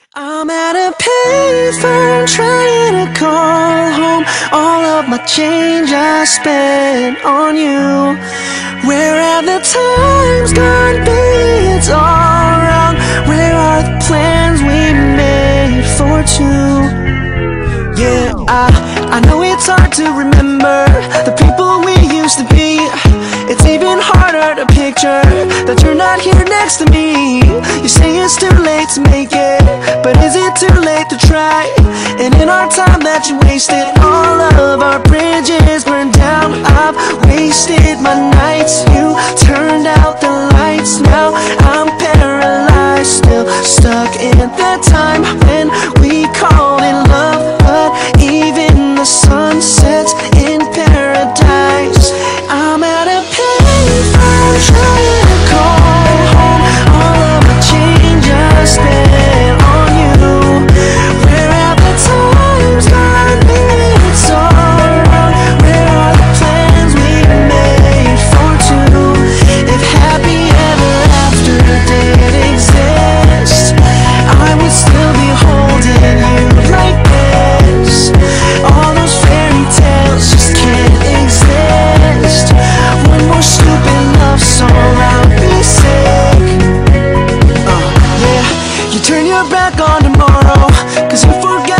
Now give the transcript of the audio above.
I'm at a payphone trying to call home. All of my change I spent on you. Where have the times gone, babe? It's all wrong. Where are the plans we made for two? Yeah, I know it's hard to remember the people we used to be. It's even harder to picture that you're not here next to me. You say it's too late to make it, but is it too late to try? And in our time that you wasted, all of our bridges burned down. I've wasted my nights, you turned out the lights. Now I'm paralyzed, still stuck in that time when we called it love. But even the sun sets in paradise. I'm at a payphone trying to call home. All of the change I spent on you. Where have the times gone, baby? It's all wrong. Where are the plans we made for two? If happy ever after did exist, I would still be holding you like this. All those fairy tales just can't exist. One more stupid love song, I'll be sick. Yeah, you turn your back on tomorrow, 'cause you forget